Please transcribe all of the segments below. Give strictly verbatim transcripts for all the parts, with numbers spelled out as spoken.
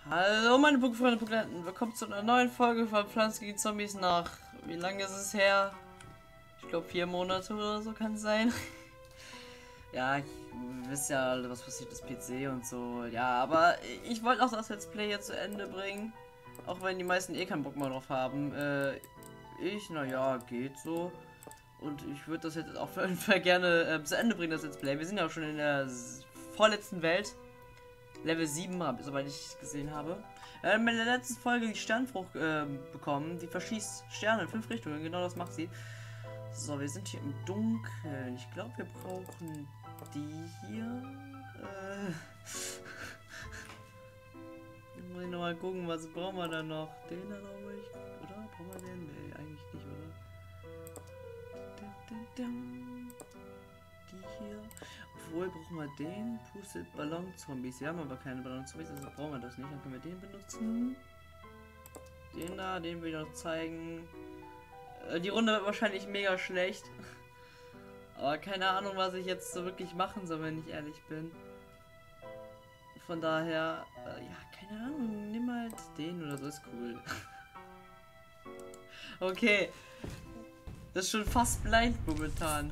Hallo meine Pokéfreunde, Pokélanten, willkommen zu einer neuen Folge von Pflanzen gegen Zombies nach, wie lange ist es her? Ich glaube vier Monate oder so kann es sein. Ja, ich wisst ja alle, was passiert ist, P C und so, ja, aber ich wollte auch das Let's Play jetzt zu Ende bringen, auch wenn die meisten eh keinen Bock mehr drauf haben. Äh, ich, naja, geht so. Und ich würde das jetzt auch gerne äh, zu Ende bringen, das Let's Play. Wir sind ja auch schon in der vorletzten Welt. Level sieben, soweit ich gesehen habe. Wir haben in der letzten Folge die Sternfrucht äh, bekommen. Die verschießt Sterne in fünf Richtungen. Genau das macht sie. So, wir sind hier im Dunkeln. Ich glaube, wir brauchen die hier. Äh. Muss ich nochmal gucken, was brauchen wir da noch? Den da glaube ich. Oder? Brauchen wir den? Nee, eigentlich nicht, oder? Die hier. Obwohl, brauchen wir den? Pustet Ballon-Zombies. Wir haben aber keine Ballon-Zombies, also brauchen wir das nicht. Dann können wir den benutzen. Den da, den will ich noch zeigen. Äh, die Runde wird wahrscheinlich mega schlecht. Aber keine Ahnung, was ich jetzt so wirklich machen soll, wenn ich ehrlich bin. Von daher, äh, ja, keine Ahnung. Nimm halt den oder so, ist cool. Okay. Das ist schon fast blind momentan.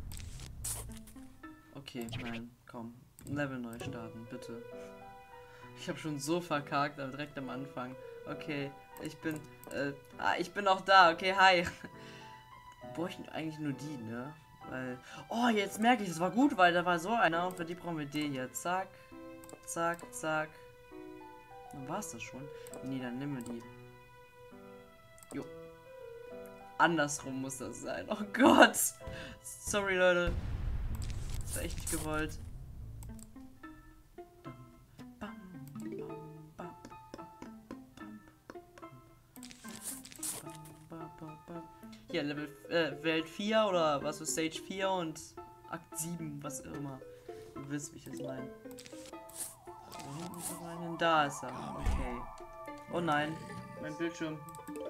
Okay, nein, komm. Level neu starten, bitte. Ich habe schon so verkackt, aber direkt am Anfang. Okay, ich bin, äh, ah, ich bin auch da. Okay, hi. Bräuchten eigentlich nur die, ne? Weil, oh, jetzt merke ich, es war gut, weil da war so einer und für die brauchen wir den hier. Zack, zack, zack. Dann war es das schon. Nee, dann nehmen wir die. Jo. Andersrum muss das sein. Oh Gott. Sorry, Leute. Das war echt nicht gewollt. Hier, Level äh, Welt vier oder was ist Stage vier und Akt sieben, was immer. Ihr wisst, wie ich das meine. Da ist er. Okay. Oh nein, mein Bildschirm.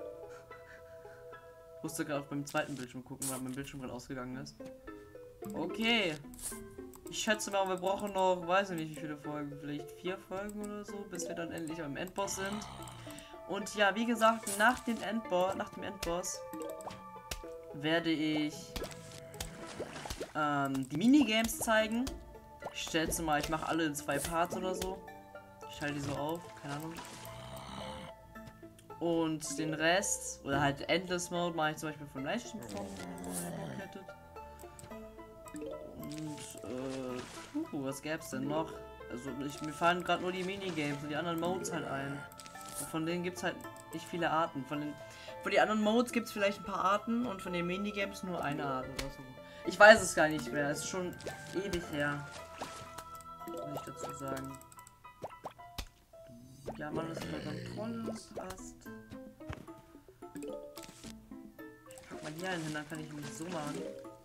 Ich musste gerade beim zweiten Bildschirm gucken, weil mein Bildschirm gerade ausgegangen ist. Okay. Ich schätze mal, wir brauchen noch, weiß ich nicht wie viele Folgen, vielleicht vier Folgen oder so, bis wir dann endlich am Endboss sind. Und ja, wie gesagt, nach dem Endboss, nach dem Endboss werde ich ähm, die Minigames zeigen. Ich schätze mal, ich mache alle in zwei Parts oder so. Ich schalte die so auf, keine Ahnung. Und den Rest, oder halt Endless Mode, mache ich zum Beispiel von Nation von Und, äh, puh, was gäb's denn noch? Also, ich, mir fallen gerade nur die Minigames und die anderen Modes halt ein. Und von denen gibt's halt nicht viele Arten. Von den, von den anderen Modes gibt's vielleicht ein paar Arten und von den Minigames nur eine Art oder so. Ich weiß es gar nicht mehr, es ist schon ewig her. Muss ich dazu sagen. Ja, man ist unter Kontrolle, passt. Ich pack mal hier einen hin, dann kann ich mich so machen.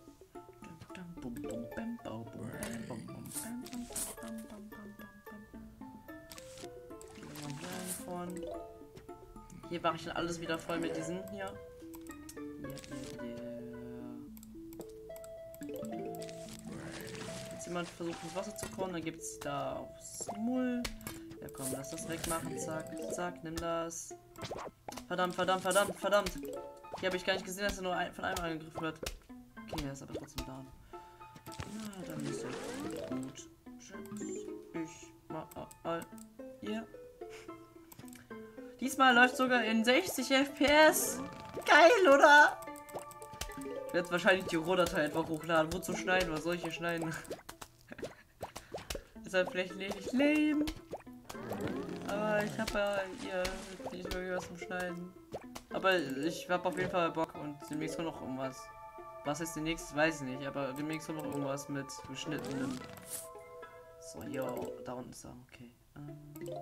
Hier mache ich dann alles wieder voll mit diesen hier. Jetzt jemand versucht ins Wasser zu kommen, dann gibt es da aufs Mull. Ja komm, lass das wegmachen, zack, zack, nimm das. Verdammt, verdammt, verdammt, verdammt. Hier habe ich gar nicht gesehen, dass er nur ein, von einem angegriffen wird. Okay, er ist aber trotzdem da. Na, dann ist er gut. Ich mal hier. Diesmal läuft sogar in sechzig F P S. Geil, oder? Ich werde wahrscheinlich die Rohdatei einfach hochladen. Wozu schneiden? Was soll ich hier schneiden? Ist halt vielleicht nicht lame. Aber ich habe ja hier nicht wirklich was zum Schneiden. Aber ich habe auf jeden Fall Bock und demnächst kommt noch irgendwas. Was ist demnächst? Weiß ich nicht, aber demnächst kommt noch irgendwas mit geschnittenem. So, yo, da unten ist er, okay. Ähm.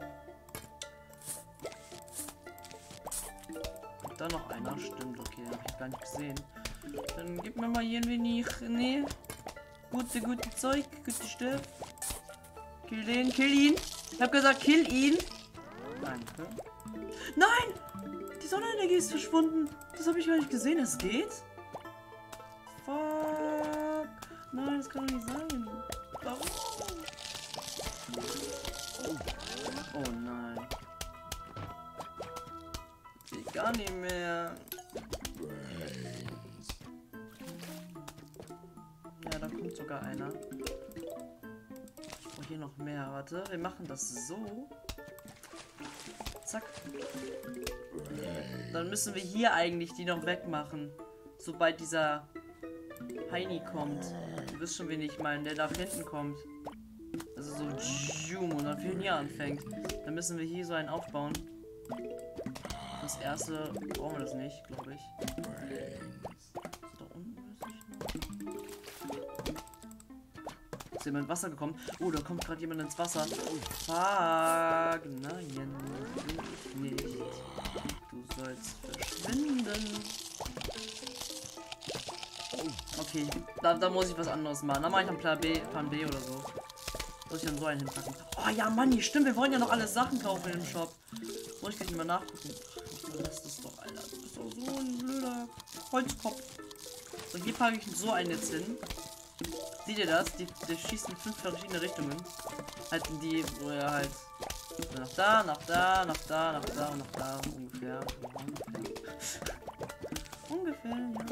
Und da noch einer, stimmt, okay, habe ich gar nicht gesehen. Dann gib mir mal hier ein wenig, nee, gute, gute Zeug, gute Stoff. Kill den, kill ihn. Ich habe gesagt, kill ihn. Danke. Nein! Die Sonnenenergie ist verschwunden. Das habe ich gar nicht gesehen. Es geht? Fuck. Nein, das kann doch nicht sein. Warum? Oh nein. gar nicht mehr. Ja, da kommt sogar einer. Oh, hier noch mehr. Warte, wir machen das so. Zack. Dann müssen wir hier eigentlich die noch wegmachen. Sobald dieser Heini kommt. Du wisst schon, wen ich meine, der da hinten kommt. Also so zoom und dann von hier anfängt. Dann müssen wir hier so einen aufbauen. Das erste brauchen wir das nicht, glaube ich. Da unten ist jemand ins Wasser gekommen. Oh, da kommt gerade jemand ins Wasser. Fuck, nein, nicht. Du sollst verschwinden. Okay, da, da muss ich was anderes machen. Da mache ich dann Plan B, Plan B oder so. Muss ich dann so einen hinpacken. Oh ja, Mann, stimmt, wir wollen ja noch alle Sachen kaufen in dem Shop. Muss ich gleich mal nachgucken. Ach, lass das doch, Alter. Du bist doch so ein blöder Holzkopf. So, hier packe ich so einen jetzt hin. Seht ihr das? Die, die schießt in fünf verschiedene Richtungen. Halt in die, wo er halt nach da, nach da, nach da, nach da und nach da ungefähr. Ungefähr, ja.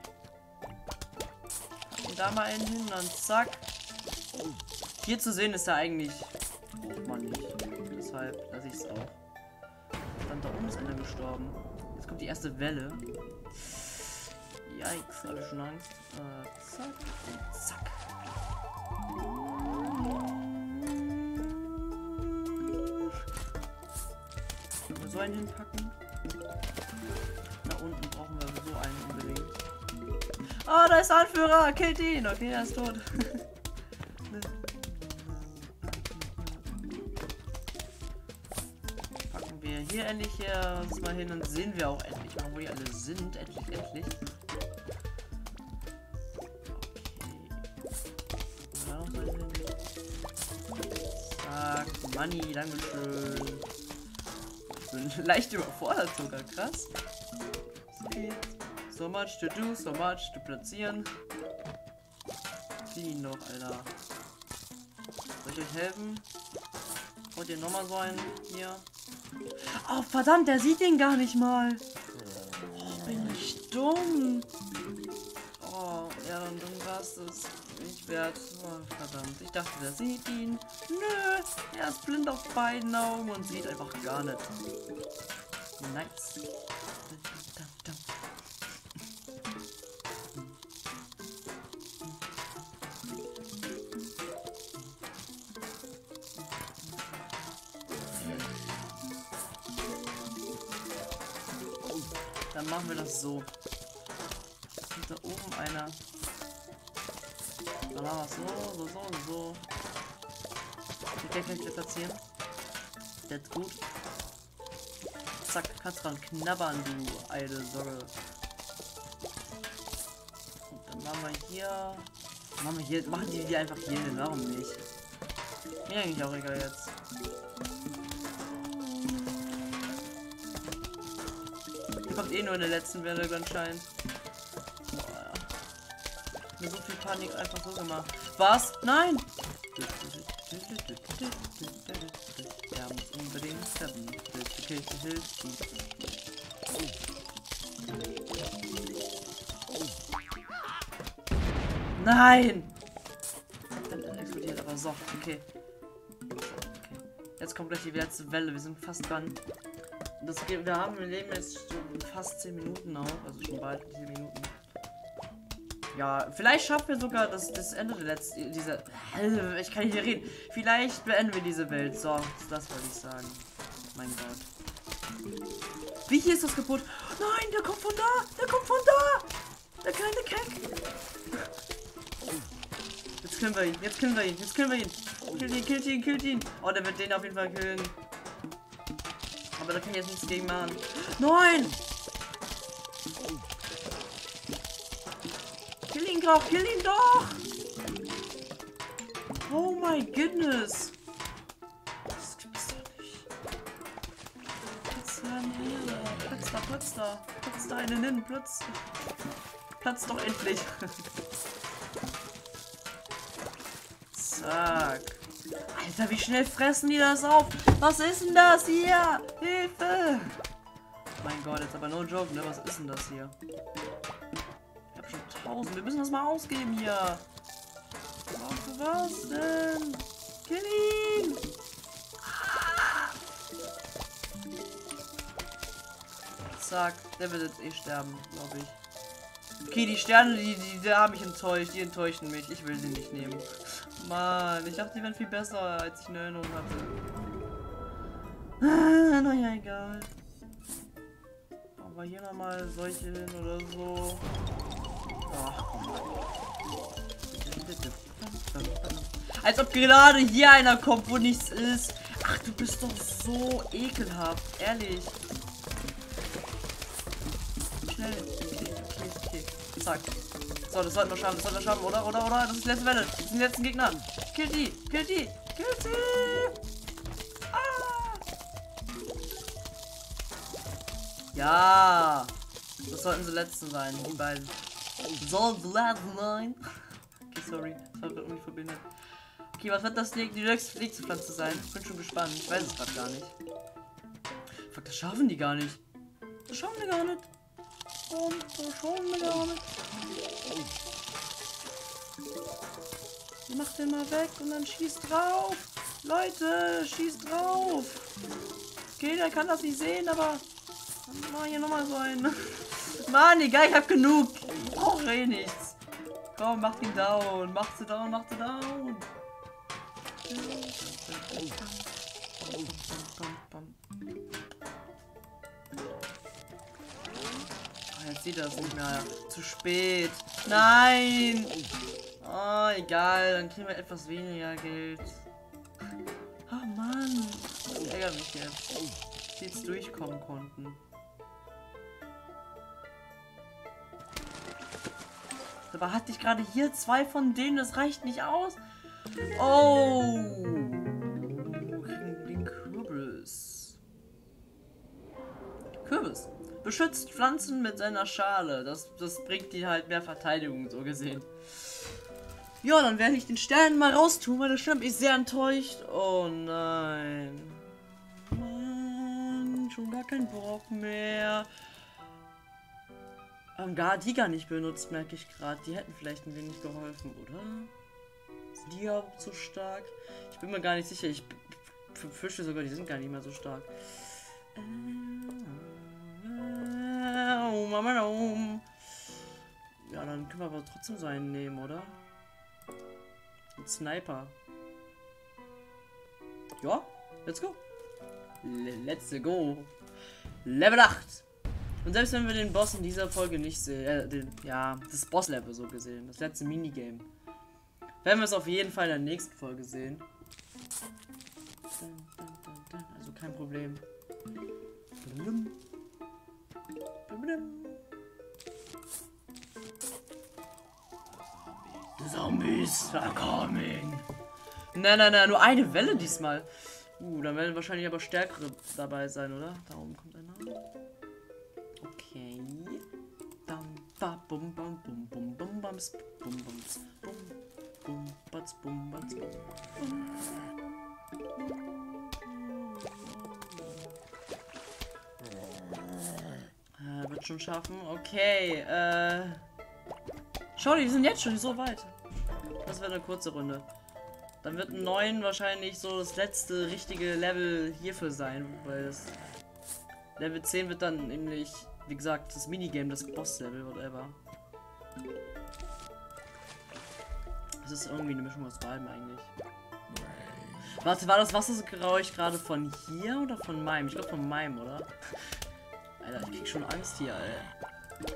Und da mal einen hin, dann zack. Hier zu sehen ist er eigentlich. Braucht man nicht. Deshalb lasse ich es auch. Dann da oben ist einer gestorben. Jetzt kommt die erste Welle. Yikes, habe ich schon Angst. Äh, zack. Zack. So einen hinpacken. Da unten brauchen wir so einen unbedingt. Ah, oh, da ist der Anführer! Killt ihn! Okay, er ist tot. Packen wir hier endlich hier uns mal hin, dann sehen wir auch endlich mal, wo die alle sind. Endlich, endlich. Zack, Money, dankeschön. Ich bin leicht überfordert sogar, krass. Okay. So much to do, so much to platzieren. Zieh ihn noch, Alter. Soll ich euch helfen? Wollt ihr nochmal so einen hier? Oh, verdammt, der sieht den gar nicht mal. Oh, bin ich dumm. Oh, ja, dann, dann war es das nicht wert. Oh, verdammt, ich dachte, der sieht ihn. Nö, er ist blind auf beiden Augen und sieht einfach gar nicht. Nice. Dann machen wir das so. Und da oben einer. Dann machen wir es so, so, so, so. Ich kann gleich platzieren. That's gut. Zack, kannst dran knabbern, du alte Sorge. Und dann machen wir hier. Machen wir hier. Machen die die einfach hier hin, warum nicht? Mir eigentlich auch egal jetzt. Die kommt eh nur in der letzten Welle anscheinend. Oh, ja. Mir so viel Panik einfach so gemacht. Was? Nein! Ja, muss unbedingt sterben. Nein! Dann explodiert aber so. Okay. Okay. Jetzt kommt gleich die letzte Welle. Wir sind fast dran. Das geht, wir haben, wir leben jetzt schon fast zehn Minuten auch, also schon bald zehn Minuten. Ja, vielleicht schaffen wir sogar das, das Ende der letzten, dieser, ich kann nicht mehr reden. Vielleicht beenden wir diese Welt. So, das wollte ich sagen. Mein Gott. Wie hier ist das kaputt? Nein, der kommt von da, der kommt von da. Der kleine Keck. Jetzt killen wir ihn, jetzt killen wir ihn, jetzt killen wir ihn. Killt ihn, killt ihn, killt ihn. Oh, der wird den auf jeden Fall killen. Aber da kann ich jetzt nichts gegen machen. Nein! Kill ihn doch! Kill ihn doch! Oh my goodness! Das gibt's doch nicht. Platz da, Platz da, Platz da. Platz da einen hin, Platz. Platz doch endlich. Zack. Alter, wie schnell fressen die das auf? Was ist denn das hier? Hilfe! Mein Gott, jetzt aber no joke, ne? Was ist denn das hier? Ich hab schon tausend. Wir müssen das mal ausgeben hier. Oh, für was denn? Kill ihn! Ah! Zack, der wird jetzt eh sterben, glaube ich. Okay, die Sterne, die, die, die haben mich enttäuscht. Die enttäuschen mich. Ich will sie nicht nehmen. Mann, ich dachte, die wären viel besser, als ich eine Erinnerung hatte. Ah, naja, egal. Aber hier nochmal solche hin oder so. Ach, komm. Als ob gerade hier einer kommt, wo nichts ist. Ach, du bist doch so ekelhaft. Ehrlich. Schnell. Okay, okay, okay. Zack. So, das sollten wir schaffen. Das sollten wir schaffen, oder? Oder? Oder? Das ist die letzte Welle. Das sind die letzten Gegner. Kill die. Kill die. Kill sie. Ja, das sollten sie letzten sein, die beiden. Sollten sie letzten sein? Okay, sorry, das war irgendwie verbindet. Okay, was wird das die nächste Pflanze sein? Ich bin schon gespannt, ich weiß es gerade gar nicht. Fuck, das schaffen die gar nicht. Das schaffen die gar nicht. Und das schaffen die gar nicht. Die macht den mal weg und dann schießt drauf. Leute, schießt drauf. Okay, der kann das nicht sehen, aber... Mach hier nochmal so einen. Mann, egal, ich hab genug. Ich brauche eh nichts. Komm, mach ihn down. Mach sie down, mach sie down. Oh, jetzt sieht er es nicht mehr. Zu spät. Nein. Oh, egal, dann kriegen wir etwas weniger Geld. Oh Mann. Das ärgert mich jetzt. Die jetzt durchkommen konnten. Aber hatte ich gerade hier zwei von denen, das reicht nicht aus. Oh, den Kürbis. Kürbis. Beschützt Pflanzen mit seiner Schale. Das, das bringt die halt mehr Verteidigung, so gesehen. Ja, dann werde ich den Stern mal raustun, weil das stimmt. Ich sehr enttäuscht. Oh nein. Mann, schon gar kein Bock mehr. Ähm, gar die gar nicht benutzt, merke ich gerade. Die hätten vielleicht ein wenig geholfen, oder? Ist die ja so stark? Ich bin mir gar nicht sicher. Ich befürchte sogar, die sind gar nicht mehr so stark. Ja, dann können wir aber trotzdem so einen nehmen, oder? Ein Sniper. Ja, let's go. Let's go. Level acht. Und selbst wenn wir den Boss in dieser Folge nicht sehen, äh, den, ja, das Boss-Level so gesehen, das letzte Minigame, werden wir es auf jeden Fall in der nächsten Folge sehen. Also kein Problem. The Zombies are coming. Nein, nein, nein, nur eine Welle diesmal. Uh, dann werden wahrscheinlich aber stärkere dabei sein, oder? Da oben kommt einer. Okay. Bam, ba, bum, bam, bum, bum, bum, bams, bum, bums, bum, bum, batz, bum, batz, bum. Äh, wird schon schaffen. Okay, äh. Schau, die sind jetzt schon so weit. Das wird eine kurze Runde. Dann wird neun wahrscheinlich so das letzte richtige Level hierfür sein, weil das Level zehn wird dann nämlich, wie gesagt, das Minigame, das Boss-Level, whatever. Das ist irgendwie eine Mischung aus beidem eigentlich. Warte, war das Wassergeräusch gerade von hier oder von meinem? Ich glaube von meinem, oder? Alter, ich krieg schon Angst hier, Alter.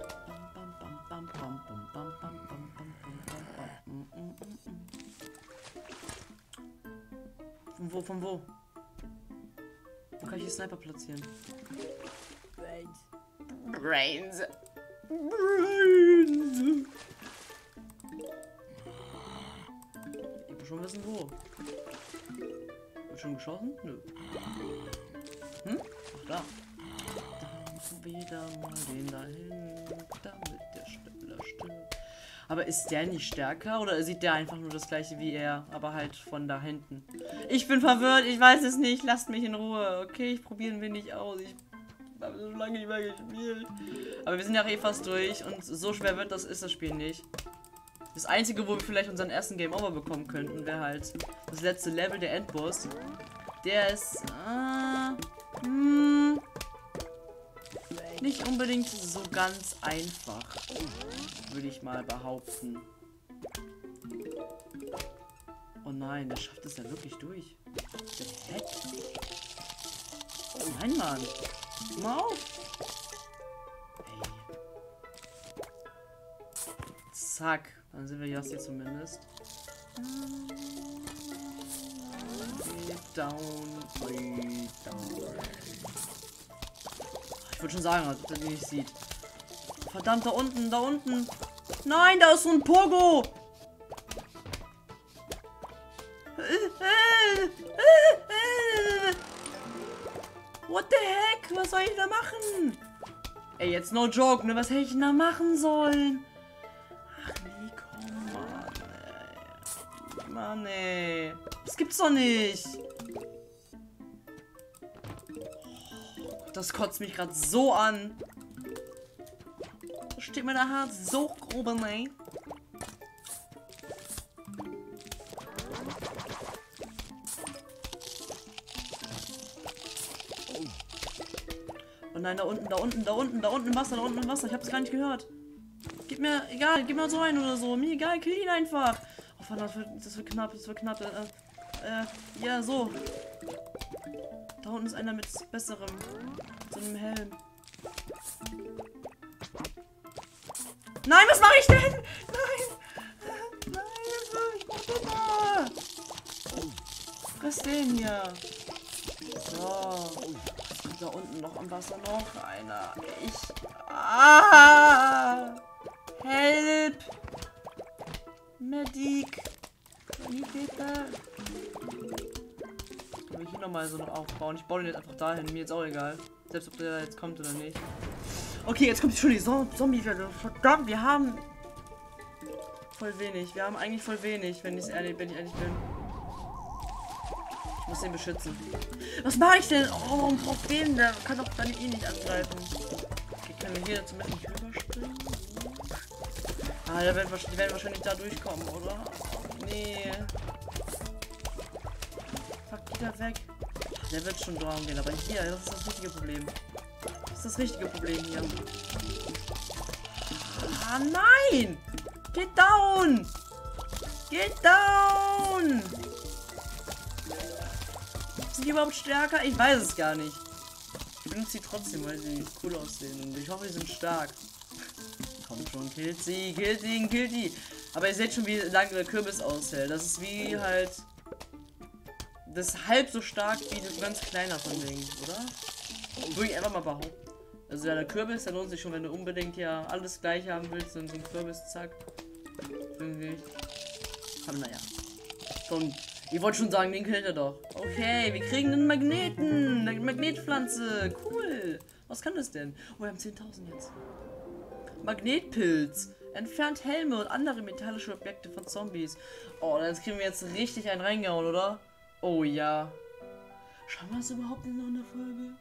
Von wo, von wo? Wo kann ich die Sniper platzieren? Brains. Brains. Brains. Ich will schon wissen, wo. Wird schon geschossen? Nö. Hm? Ach, da. Dann wieder mal den dahin, damit der schneller stirbt. Aber ist der nicht stärker oder sieht der einfach nur das gleiche wie er, aber halt von da hinten? Ich bin verwirrt, ich weiß es nicht, lasst mich in Ruhe. Okay, ich probiere ein wenig aus. Ich Wir haben so lange nicht mehr gespielt. Aber wir sind ja eh fast durch und so schwer wird das, ist das Spiel nicht. Das einzige, wo wir vielleicht unseren ersten Game Over bekommen könnten, wäre halt das letzte Level, der Endboss. Der ist äh, hm, nicht unbedingt so ganz einfach, würde ich mal behaupten. Oh nein, der schafft es ja wirklich durch. Der Heck. Oh nein, Mann. Guck mal auf. Hey. Zack. Dann sind wir jetzt hier zumindest. Way down, way down. Ich würde schon sagen, als ob er den nicht sieht. Verdammt, da unten, da unten. Nein, da ist so ein Pogo. What the heck? Was soll ich da machen? Ey, jetzt no joke, ne? Was hätte ich denn da machen sollen? Ach nee, komm, Mann, ey. Mann, ey. Das gibt's doch nicht. Das kotzt mich gerade so an. Da steht mir der Herz so grob, ey. Oh nein, da unten, da unten, da unten, da unten im Wasser, da unten im Wasser. Ich hab's gar nicht gehört. Gib mir, egal, gib mir so ein oder so. Mir egal, kill ihn einfach. Oh verdammt, das wird, das wird knapp, das wird knapp. Äh, äh, ja, so. Da unten ist einer mit besserem, mit so einem Helm. Nein, was mache ich denn? Nein! Nein, was mache ich denn? Friss den hier. So. Da unten noch am Wasser noch einer. Ich. Ah! Help! Medic! Sanitäter! Ich will hier nochmal so noch aufbauen. Ich baue den jetzt einfach dahin. Mir jetzt auch egal. Selbst ob der jetzt kommt oder nicht. Okay, jetzt kommt schon die Zombie-Welle. Verdammt, wir haben voll wenig. Wir haben eigentlich voll wenig, wenn ich ehrlich, wenn ich ehrlich bin. Ich muss den beschützen. Was mache ich denn? Oh, auf den, der kann doch dann eh nicht angreifen. Okay, können wir hier zum Beispiel nicht rüberspringen? Ah, der wird, die werden wahrscheinlich da durchkommen, oder? Nee. Fuck, geht er weg. Ach, der wird schon down gehen, aber hier, das ist das richtige Problem. Das ist das richtige Problem hier. Ah, nein! Get down! Get down! Sind die überhaupt stärker? Ich weiß es gar nicht. Ich benutze sie trotzdem, weil sie cool aussehen. Und ich hoffe, sie sind stark. Kommt schon, killt sie, killt sie, killt die. Aber ihr seht schon, wie lange der Kürbis aushält. Das ist wie halt... Das ist halb so stark wie das ganz kleiner von Dingen, oder? Würde ich einfach mal behaupten. Also ja, der Kürbis, der lohnt sich schon, wenn du unbedingt ja alles gleich haben willst. Und so ein Kürbis, zack. Irgendwie. Aber naja. Komm. Ich wollte schon sagen, den killt er doch. Okay, wir kriegen einen Magneten. Eine Magnetpflanze. Cool. Was kann das denn? Oh, wir haben zehntausend jetzt. Magnetpilz. Entfernt Helme und andere metallische Objekte von Zombies. Oh, dann kriegen wir jetzt richtig einen reingehauen, oder? Oh ja. Schauen wir das überhaupt noch in der Folge?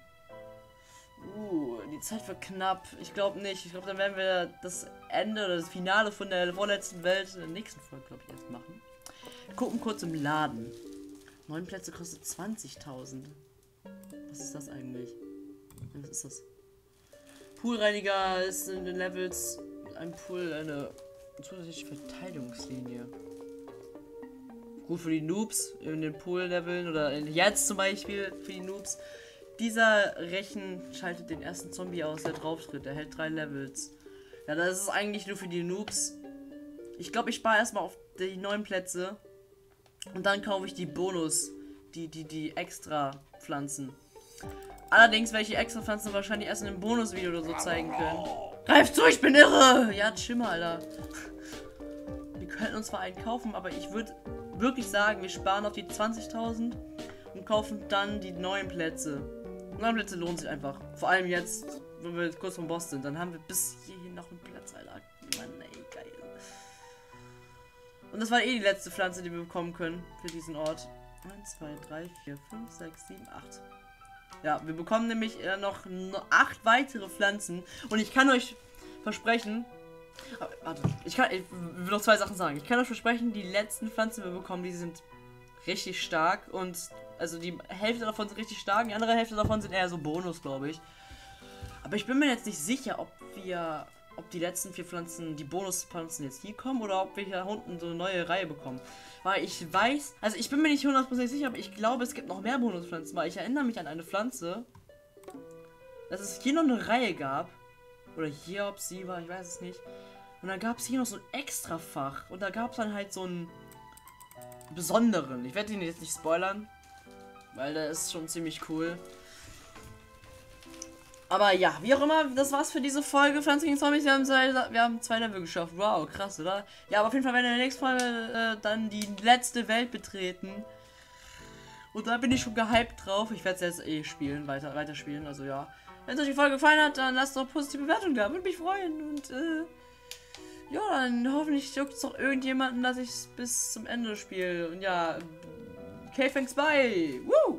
Uh, die Zeit wird knapp. Ich glaube nicht. Ich glaube, dann werden wir das Ende oder das Finale von der vorletzten Welt in der nächsten Folge, glaube ich, erst machen. Gucken kurz im Laden. Neun Plätze kostet zwanzigtausend. Was ist das eigentlich? Was ist das? Poolreiniger ist in den Levels ein Pool, eine zusätzliche Verteidigungslinie. Gut für die Noobs in den Pool-Leveln oder jetzt zum Beispiel für die Noobs. Dieser Rechen schaltet den ersten Zombie aus, der drauf tritt. Der hält drei Levels. Ja, das ist eigentlich nur für die Noobs. Ich glaube, ich spare erstmal auf die neun Plätze. Und dann kaufe ich die Bonus, die, die, die extra Pflanzen. Allerdings werde ich die extra Pflanzen wahrscheinlich erst in einem Bonusvideo oder so zeigen können. Greif zu, ich bin irre! Ja, chimmer, Alter. Wir könnten uns zwar einen kaufen, aber ich würde wirklich sagen, wir sparen auf die zwanzigtausend und kaufen dann die neuen Plätze. Neun Plätze lohnt sich einfach. Vor allem jetzt, wenn wir kurz vom Boss sind. Dann haben wir bis hierhin noch einen Platz, Alter. Mann, ey, geil. Und das war eh die letzte Pflanze, die wir bekommen können für diesen Ort. eins, zwei, drei, vier, fünf, sechs, sieben, acht. Ja, wir bekommen nämlich äh, noch n- acht weitere Pflanzen. Und ich kann euch versprechen... Ah, warte, ich kann... Ich will noch zwei Sachen sagen. Ich kann euch versprechen, die letzten Pflanzen, die wir bekommen, die sind richtig stark. Und also die Hälfte davon sind richtig stark. Die andere Hälfte davon sind eher so Bonus, glaube ich. Aber ich bin mir jetzt nicht sicher, ob wir... ob die letzten vier Pflanzen, die Bonuspflanzen jetzt hier kommen oder ob wir hier unten so eine neue Reihe bekommen. Weil ich weiß, also ich bin mir nicht hundertprozentig sicher, aber ich glaube, es gibt noch mehr Bonuspflanzen, weil ich erinnere mich an eine Pflanze, dass es hier noch eine Reihe gab. Oder hier, ob sie war, ich weiß es nicht. Und dann gab es hier noch so ein Extrafach und da gab es dann halt so einen besonderen. Ich werde ihn jetzt nicht spoilern, weil der ist schon ziemlich cool. Aber ja, wie auch immer, das war's für diese Folge Pflanzen gegen Zombies. Wir haben zwei, wir haben zwei Level geschafft. Wow, krass, oder? Ja, aber auf jeden Fall werden wir in der nächsten Folge äh, dann die letzte Welt betreten. Und da bin ich schon gehypt drauf. Ich werde es jetzt eh spielen, weiter, weiter spielen. Also ja. Wenn es euch die Folge gefallen hat, dann lasst doch positive Bewertungen da. Würde mich freuen. Und äh, ja, dann hoffentlich juckt es noch irgendjemanden, dass ich es bis zum Ende spiele. Und ja, okay, thanks, bye. Woo!